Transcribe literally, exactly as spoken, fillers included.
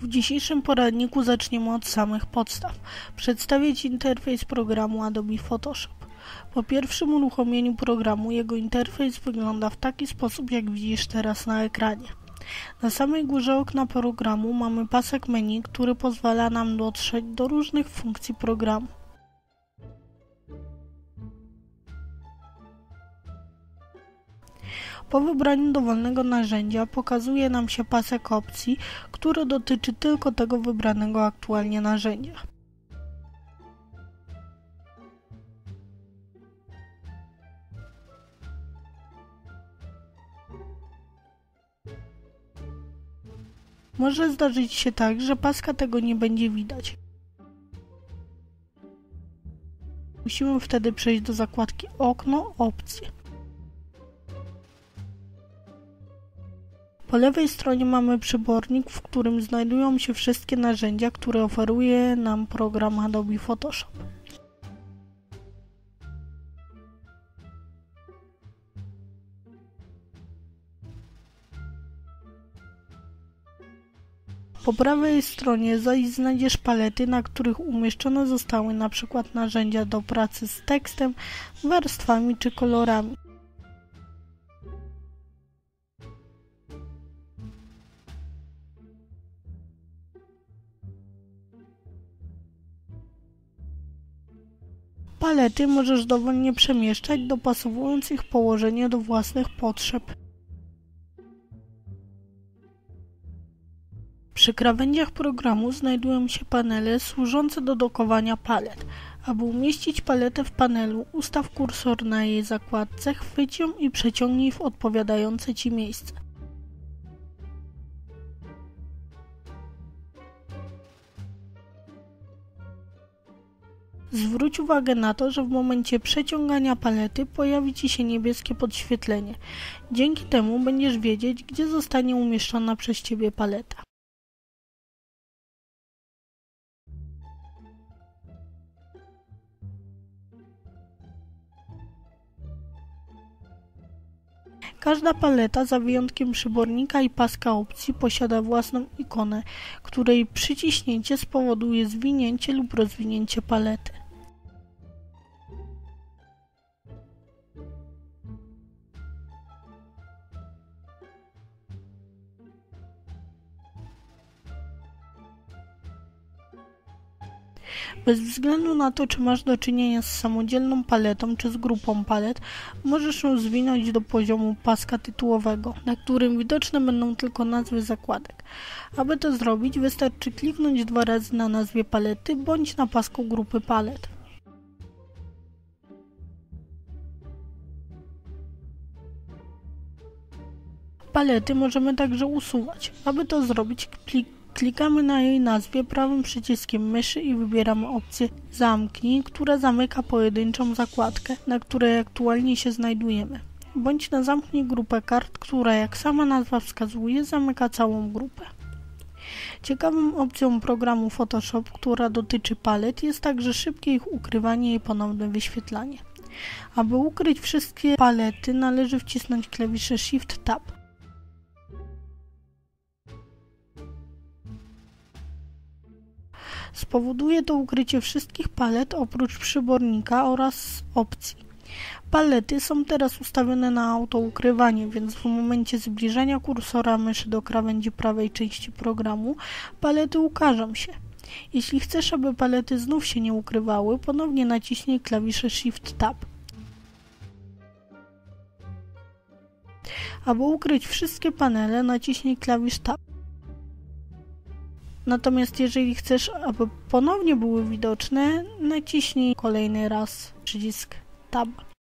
W dzisiejszym poradniku zaczniemy od samych podstaw. Przedstawię Ci interfejs programu Adobe Photoshop. Po pierwszym uruchomieniu programu jego interfejs wygląda w taki sposób, jak widzisz teraz na ekranie. Na samej górze okna programu mamy pasek menu, który pozwala nam dotrzeć do różnych funkcji programu. Po wybraniu dowolnego narzędzia pokazuje nam się pasek opcji, który dotyczy tylko tego wybranego aktualnie narzędzia. Może zdarzyć się tak, że paska tego nie będzie widać. Musimy wtedy przejść do zakładki Okno, Opcje. Po lewej stronie mamy przybornik, w którym znajdują się wszystkie narzędzia, które oferuje nam program Adobe Photoshop. Po prawej stronie zaś znajdziesz palety, na których umieszczone zostały na przykład narzędzia do pracy z tekstem, warstwami czy kolorami. Palety możesz dowolnie przemieszczać, dopasowując ich położenie do własnych potrzeb. Przy krawędziach programu znajdują się panele służące do dokowania palet. Aby umieścić paletę w panelu, ustaw kursor na jej zakładce, chwyć ją i przeciągnij w odpowiadające Ci miejsce. Zwróć uwagę na to, że w momencie przeciągania palety pojawi Ci się niebieskie podświetlenie. Dzięki temu będziesz wiedzieć, gdzie zostanie umieszczona przez Ciebie paleta. Każda paleta, za wyjątkiem przybornika i paska opcji, posiada własną ikonę, której przyciśnięcie spowoduje zwinięcie lub rozwinięcie palety. Bez względu na to, czy masz do czynienia z samodzielną paletą, czy z grupą palet, możesz ją zwinąć do poziomu paska tytułowego, na którym widoczne będą tylko nazwy zakładek. Aby to zrobić, wystarczy kliknąć dwa razy na nazwie palety, bądź na pasku grupy palet. Palety możemy także usuwać. Aby to zrobić, klik Klikamy na jej nazwie prawym przyciskiem myszy i wybieramy opcję Zamknij, która zamyka pojedynczą zakładkę, na której aktualnie się znajdujemy. Bądź na Zamknij grupę kart, która, jak sama nazwa wskazuje, zamyka całą grupę. Ciekawą opcją programu Photoshop, która dotyczy palet, jest także szybkie ich ukrywanie i ponowne wyświetlanie. Aby ukryć wszystkie palety, należy wcisnąć klawisze Shift Tab. Spowoduje to ukrycie wszystkich palet oprócz przybornika oraz opcji. Palety są teraz ustawione na autoukrywanie, więc w momencie zbliżenia kursora myszy do krawędzi prawej części programu palety ukażą się. Jeśli chcesz, aby palety znów się nie ukrywały, ponownie naciśnij klawisze Shift Tab. Aby ukryć wszystkie panele, naciśnij klawisz Tab. Natomiast jeżeli chcesz, aby ponownie były widoczne, naciśnij kolejny raz przycisk Tab.